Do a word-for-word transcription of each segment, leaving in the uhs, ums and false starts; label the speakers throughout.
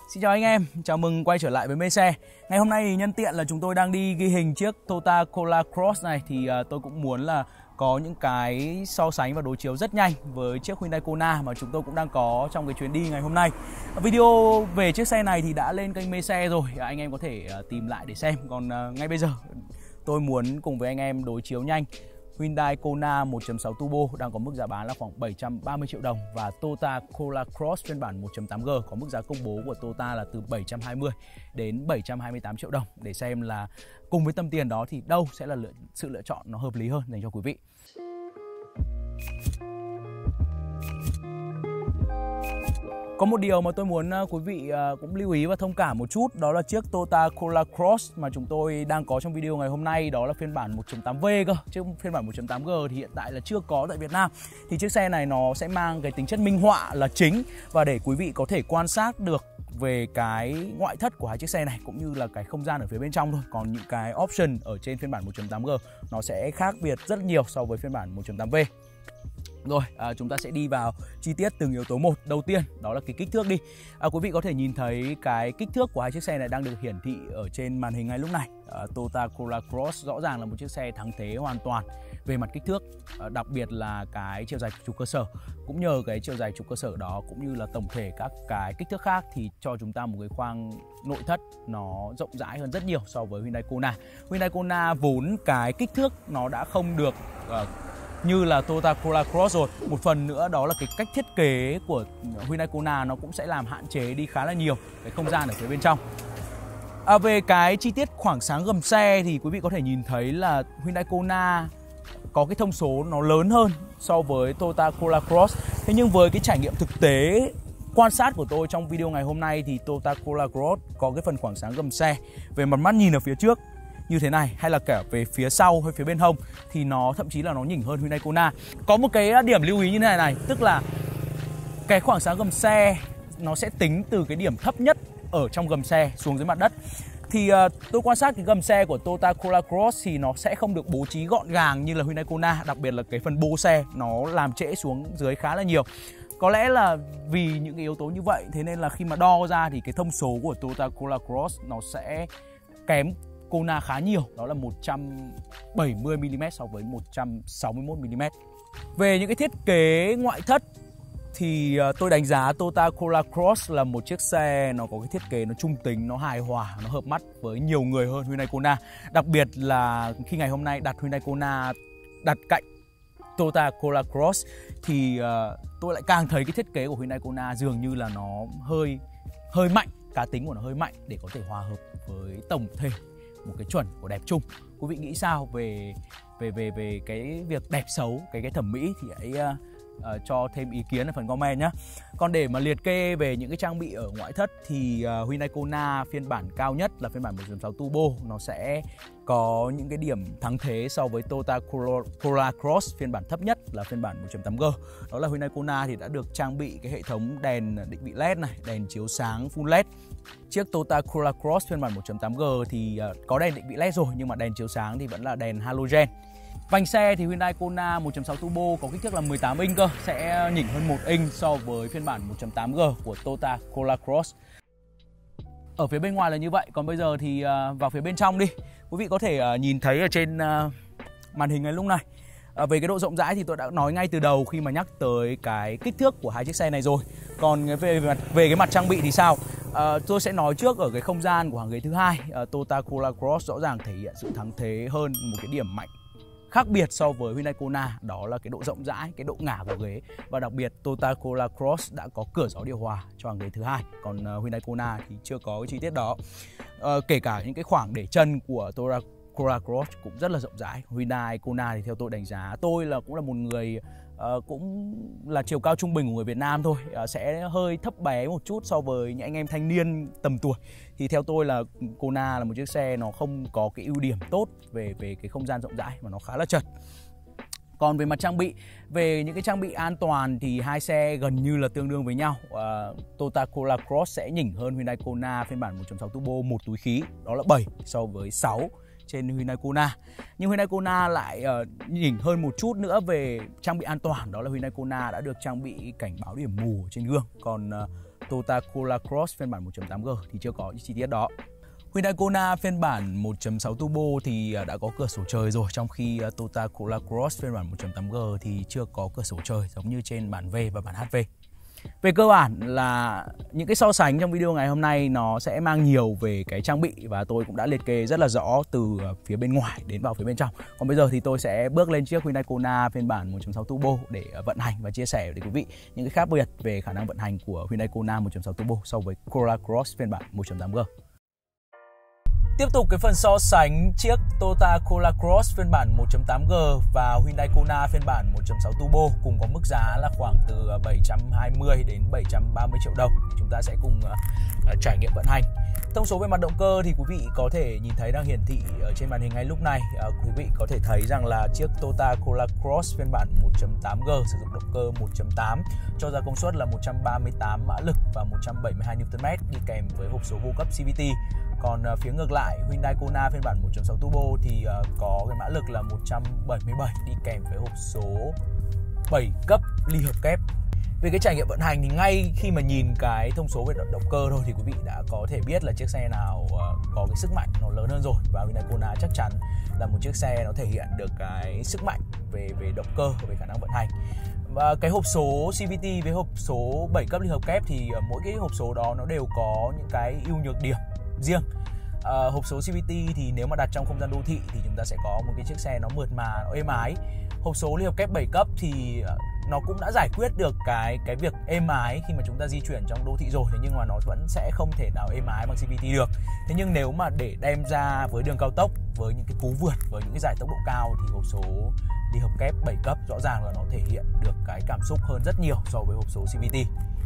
Speaker 1: Xin chào anh em, chào mừng quay trở lại với Mê Xe. Ngày hôm nay thì nhân tiện là chúng tôi đang đi ghi hình chiếc Toyota Corolla Cross này thì uh, tôi cũng muốn là có những cái so sánh và đối chiếu rất nhanh với chiếc Hyundai Kona mà chúng tôi cũng đang có trong cái chuyến đi ngày hôm nay. Video về chiếc xe này thì đã lên kênh Mê Xe rồi, anh em có thể uh, tìm lại để xem. Còn uh, ngay bây giờ tôi muốn cùng với anh em đối chiếu nhanh Hyundai Kona một chấm sáu Turbo đang có mức giá bán là khoảng bảy trăm ba mươi triệu đồng và Toyota Corolla Cross phiên bản một chấm tám G có mức giá công bố của Toyota là từ bảy trăm hai mươi đến bảy trăm hai mươi tám triệu đồng, để xem là cùng với tầm tiền đó thì đâu sẽ là lựa, sự lựa chọn nó hợp lý hơn dành cho quý vị. Có một điều mà tôi muốn quý vị cũng lưu ý và thông cảm một chút, đó là chiếc Toyota Corolla Cross mà chúng tôi đang có trong video ngày hôm nay, đó là phiên bản một chấm tám V cơ. Chứ phiên bản một chấm tám G thì hiện tại là chưa có tại Việt Nam. Thì chiếc xe này nó sẽ mang cái tính chất minh họa là chính, và để quý vị có thể quan sát được về cái ngoại thất của hai chiếc xe này cũng như là cái không gian ở phía bên trong thôi. Còn những cái option ở trên phiên bản một chấm tám G nó sẽ khác biệt rất nhiều so với phiên bản một chấm tám V. Rồi, à, chúng ta sẽ đi vào chi tiết từng yếu tố một. Đầu tiên, đó là cái kích thước đi. à, Quý vị có thể nhìn thấy cái kích thước của hai chiếc xe này đang được hiển thị ở trên màn hình ngay lúc này. à, Toyota Corolla Cross rõ ràng là một chiếc xe thắng thế hoàn toàn về mặt kích thước, à, đặc biệt là cái chiều dài trục cơ sở. Cũng nhờ cái chiều dài trục cơ sở đó cũng như là tổng thể các cái kích thước khác thì cho chúng ta một cái khoang nội thất nó rộng rãi hơn rất nhiều so với Hyundai Kona. Hyundai Kona vốn cái kích thước nó đã không được uh, như là Toyota Corolla Cross rồi. Một phần nữa đó là cái cách thiết kế của Hyundai Kona nó cũng sẽ làm hạn chế đi khá là nhiều cái không gian ở phía bên trong. À, về cái chi tiết khoảng sáng gầm xe thì quý vị có thể nhìn thấy là Hyundai Kona có cái thông số nó lớn hơn so với Toyota Corolla Cross. Thế nhưng với cái trải nghiệm thực tế quan sát của tôi trong video ngày hôm nay thì Toyota Corolla Cross có cái phần khoảng sáng gầm xe về mặt mắt nhìn ở phía trước như thế này, hay là cả về phía sau hay phía bên hông thì nó thậm chí là nó nhỉnh hơn Hyundai Kona. Có một cái điểm lưu ý như thế này này, tức là cái khoảng sáng gầm xe nó sẽ tính từ cái điểm thấp nhất ở trong gầm xe xuống dưới mặt đất. Thì uh, tôi quan sát cái gầm xe của Toyota Corolla Cross thì nó sẽ không được bố trí gọn gàng như là Hyundai Kona, đặc biệt là cái phần bô xe nó làm trễ xuống dưới khá là nhiều. Có lẽ là vì những cái yếu tố như vậy, thế nên là khi mà đo ra thì cái thông số của Toyota Corolla Cross nó sẽ kém Kona khá nhiều, đó là một trăm bảy mươi mi li mét so với một trăm sáu mươi mốt mi li mét. Về những cái thiết kế ngoại thất thì tôi đánh giá Toyota Corolla Cross là một chiếc xe nó có cái thiết kế nó trung tính, nó hài hòa, nó hợp mắt với nhiều người hơn Hyundai Kona. Đặc biệt là khi ngày hôm nay đặt Hyundai Kona đặt cạnh Toyota Corolla Cross thì uh, tôi lại càng thấy cái thiết kế của Hyundai Kona dường như là nó hơi hơi mạnh, cá tính của nó hơi mạnh để có thể hòa hợp với tổng thể một cái chuẩn của đẹp chung. Quý vị nghĩ sao về về về về cái việc đẹp xấu, cái cái thẩm mỹ thì hãy uh, uh, cho thêm ý kiến ở phần comment nhé. Còn để mà liệt kê về những cái trang bị ở ngoại thất thì uh, Hyundai Kona phiên bản cao nhất là phiên bản một chấm sáu Turbo nó sẽ có những cái điểm thắng thế so với Toyota Corolla Cross phiên bản thấp nhất là phiên bản một chấm tám G. Đó là Hyundai Kona thì đã được trang bị cái hệ thống đèn định vị led này, đèn chiếu sáng full led. Chiếc Toyota Corolla Cross phiên bản một chấm tám G thì có đèn định vị led rồi nhưng mà đèn chiếu sáng thì vẫn là đèn halogen. Vành xe thì Hyundai Kona một chấm sáu Turbo có kích thước là mười tám inch cơ, sẽ nhỉnh hơn một inch so với phiên bản một chấm tám G của Toyota Corolla Cross. Ở phía bên ngoài là như vậy, còn bây giờ thì vào phía bên trong đi. Quý vị có thể nhìn thấy ở trên màn hình ngay lúc này. À, về cái độ rộng rãi thì tôi đã nói ngay từ đầu khi mà nhắc tới cái kích thước của hai chiếc xe này rồi. Còn về về, về cái mặt trang bị thì sao? À, tôi sẽ nói trước ở cái không gian của hàng ghế thứ hai. À, Toyota Corolla Cross rõ ràng thể hiện sự thắng thế hơn, một cái điểm mạnh khác biệt so với Hyundai Kona, đó là cái độ rộng rãi, cái độ ngả của ghế. Và đặc biệt Toyota Corolla Cross đã có cửa gió điều hòa cho hàng ghế thứ hai, còn uh, Hyundai Kona thì chưa có cái chi tiết đó. Uh, kể cả những cái khoảng để chân của Toyota Corolla Cross cũng rất là rộng rãi. Hyundai Kona thì theo tôi đánh giá, tôi là cũng là một người uh, cũng là chiều cao trung bình của người Việt Nam thôi, uh, sẽ hơi thấp bé một chút so với những anh em thanh niên tầm tuổi. Thì theo tôi là Kona là một chiếc xe nó không có cái ưu điểm tốt về về cái không gian rộng rãi mà nó khá là chật. Còn về mặt trang bị, về những cái trang bị an toàn thì hai xe gần như là tương đương với nhau. uh, Toyota Corolla Cross sẽ nhỉnh hơn Hyundai Kona phiên bản một chấm sáu Turbo một túi khí, đó là bảy so với sáu trên Hyundai Kona. Nhưng Hyundai Kona lại uh, nhỉnh hơn một chút nữa về trang bị an toàn, đó là Hyundai Kona đã được trang bị cảnh báo điểm mù trên gương. Còn uh, Toyota Corolla Cross phiên bản một chấm tám G thì chưa có những chi tiết đó. Hyundai Kona phiên bản một chấm sáu Turbo thì đã có cửa sổ trời rồi, trong khi Toyota Corolla Cross phiên bản một chấm tám G thì chưa có cửa sổ trời giống như trên bản V và bản hát vê. Về cơ bản là những cái so sánh trong video ngày hôm nay nó sẽ mang nhiều về cái trang bị và tôi cũng đã liệt kê rất là rõ từ phía bên ngoài đến vào phía bên trong. Còn bây giờ thì tôi sẽ bước lên chiếc Hyundai Kona phiên bản một chấm sáu Turbo để vận hành và chia sẻ với quý vị những cái khác biệt về khả năng vận hành của Hyundai Kona một chấm sáu Turbo so với Corolla Cross phiên bản một chấm tám G. Tiếp tục cái phần so sánh chiếc Toyota Corolla Cross phiên bản một chấm tám G và Hyundai Kona phiên bản một chấm sáu Turbo cùng có mức giá là khoảng từ bảy trăm hai mươi đến bảy trăm ba mươi triệu đồng. Chúng ta sẽ cùng uh, trải nghiệm vận hành. Thông số về mặt động cơ thì quý vị có thể nhìn thấy đang hiển thị ở trên màn hình ngay lúc này. Uh, quý vị có thể thấy rằng là chiếc Toyota Corolla Cross phiên bản một chấm tám G sử dụng động cơ một chấm tám cho ra công suất là một trăm ba mươi tám mã lực và một trăm bảy mươi hai Newton mét đi kèm với hộp số vô cấp xê vê tê. Còn uh, phía ngược lại, Hyundai Kona phiên bản một chấm sáu Turbo thì uh, có cái mã lực là một trăm bảy mươi bảy đi kèm với hộp số bảy cấp ly hợp kép. Về cái trải nghiệm vận hành thì ngay khi mà nhìn cái thông số về động cơ thôi thì quý vị đã có thể biết là chiếc xe nào uh, có cái sức mạnh nó lớn hơn rồi, và Hyundai Kona chắc chắn là một chiếc xe nó thể hiện được cái sức mạnh về về động cơ, về khả năng vận hành. Và cái hộp số xê vê tê với hộp số bảy cấp ly hợp kép thì uh, mỗi cái hộp số đó nó đều có những cái ưu nhược điểm riêng. Uh, hộp số xê vê tê thì nếu mà đặt trong không gian đô thị thì chúng ta sẽ có một cái chiếc xe nó mượt mà, nó êm ái. Hộp số ly hợp kép bảy cấp thì uh, nó cũng đã giải quyết được cái cái việc êm ái khi mà chúng ta di chuyển trong đô thị rồi, thế nhưng mà nó vẫn sẽ không thể nào êm ái bằng xê vê tê được. Thế nhưng nếu mà để đem ra với đường cao tốc, với những cái cú vượt, với những cái giải tốc độ cao thì hộp số ly hợp kép bảy cấp rõ ràng là nó thể hiện được cái cảm xúc hơn rất nhiều so với hộp số xê vê tê.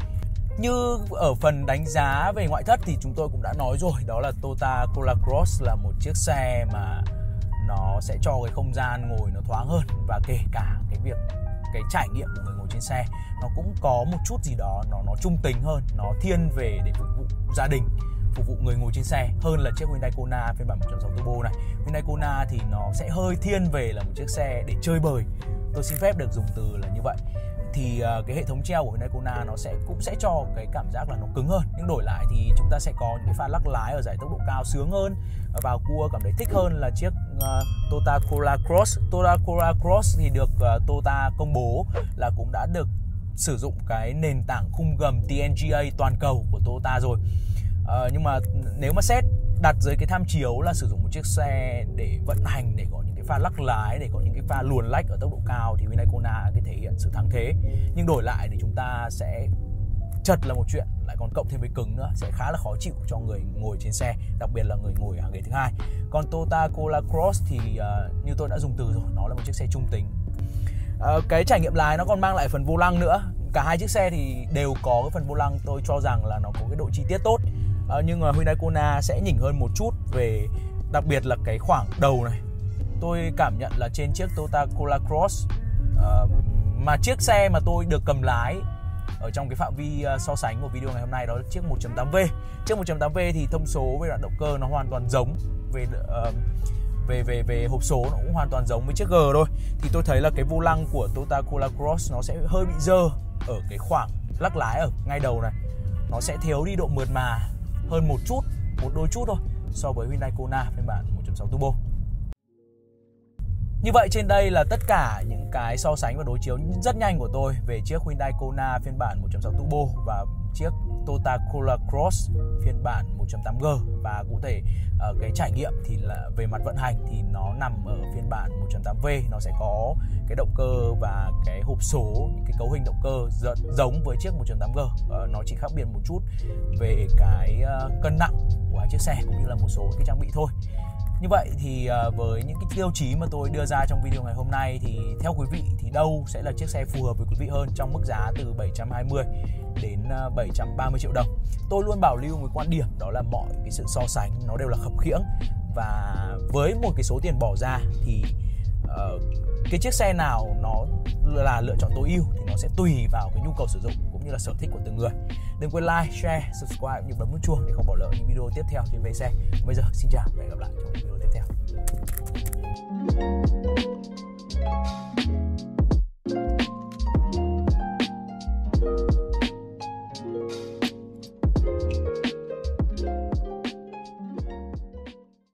Speaker 1: Như ở phần đánh giá về ngoại thất thì chúng tôi cũng đã nói rồi, đó là Toyota Corolla Cross là một chiếc xe mà nó sẽ cho cái không gian ngồi nó thoáng hơn, và kể cả cái việc cái trải nghiệm của người ngồi trên xe nó cũng có một chút gì đó nó nó trung tính hơn, nó thiên về để phục vụ gia đình, phục vụ người ngồi trên xe hơn là chiếc Hyundai Kona phiên bản một chấm sáu Turbo này. Hyundai Kona thì nó sẽ hơi thiên về là một chiếc xe để chơi bời, tôi xin phép được dùng từ là như vậy. Thì uh, cái hệ thống treo của Hyundai Kona nó sẽ cũng sẽ cho cái cảm giác là nó cứng hơn, nhưng đổi lại thì chúng ta sẽ có những cái pha lắc lái ở giải tốc độ cao sướng hơn, vào cua cảm thấy thích hơn là chiếc uh, Toyota Corolla Cross. Toyota Corolla Cross thì được uh, Toyota công bố là cũng đã được sử dụng cái nền tảng khung gầm tê en giê a toàn cầu của Toyota rồi. Uh, nhưng mà nếu mà xét đặt dưới cái tham chiếu là sử dụng một chiếc xe để vận hành, để có những cái pha lắc lái, để có những cái pha luồn lách ở tốc độ cao thì Hyundai Kona cái thể hiện sự thắng thế. Nhưng đổi lại thì chúng ta sẽ chật là một chuyện, lại còn cộng thêm với cứng nữa, sẽ khá là khó chịu cho người ngồi trên xe, đặc biệt là người ngồi ở hàng ghế thứ hai. Còn Toyota Corolla Cross thì uh, như tôi đã dùng từ rồi, nó là một chiếc xe trung tính. Uh, cái trải nghiệm lái nó còn mang lại phần vô lăng nữa. Cả hai chiếc xe thì đều có cái phần vô lăng, tôi cho rằng là nó có cái độ chi tiết tốt. Uh, nhưng mà Hyundai Kona sẽ nhỉnh hơn một chút về đặc biệt là cái khoảng đầu này. Tôi cảm nhận là trên chiếc Toyota Corolla Cross uh, mà chiếc xe mà tôi được cầm lái ở trong cái phạm vi uh, so sánh của video ngày hôm nay đó là chiếc một chấm tám V. Chiếc một chấm tám V thì thông số về đoạn động cơ nó hoàn toàn giống, về uh, về về về hộp số nó cũng hoàn toàn giống với chiếc G thôi. Thì tôi thấy là cái vô lăng của Toyota Corolla Cross nó sẽ hơi bị dơ ở cái khoảng lắc lái ở ngay đầu này. Nó sẽ thiếu đi độ mượt mà hơn một chút, một đôi chút thôi so với Hyundai Kona phiên bản một chấm sáu Turbo. Như vậy trên đây là tất cả những cái so sánh và đối chiếu rất nhanh của tôi về chiếc Hyundai Kona phiên bản một chấm sáu Turbo và chiếc Toyota Corolla Cross phiên bản một chấm tám G. Và cụ thể uh, cái trải nghiệm thì là về mặt vận hành thì nó nằm ở phiên bản một chấm tám V, nó sẽ có cái động cơ và cái hộp số, những cái cấu hình động cơ giống với chiếc một chấm tám G. Uh, nó chỉ khác biệt một chút về cái uh, cân nặng của hai chiếc xe cũng như là một số cái trang bị thôi. Như vậy thì uh, với những cái tiêu chí mà tôi đưa ra trong video ngày hôm nay thì theo quý vị thì đâu sẽ là chiếc xe phù hợp với quý vị hơn trong mức giá từ bảy trăm hai mươi đến uh, bảy trăm ba mươi triệu đồng. Tôi luôn bảo lưu một quan điểm, đó là mọi cái sự so sánh nó đều là khập khiễng, và với một cái số tiền bỏ ra thì uh, cái chiếc xe nào nó là lựa chọn tối ưu thì nó sẽ tùy vào cái nhu cầu sử dụng cũng như là sở thích của từng người. Đừng quên like, share, subscribe cũng như bấm nút chuông để không bỏ lỡ những video tiếp theo trên về xe. Bây giờ xin chào và hẹn gặp lại trong video tiếp theo.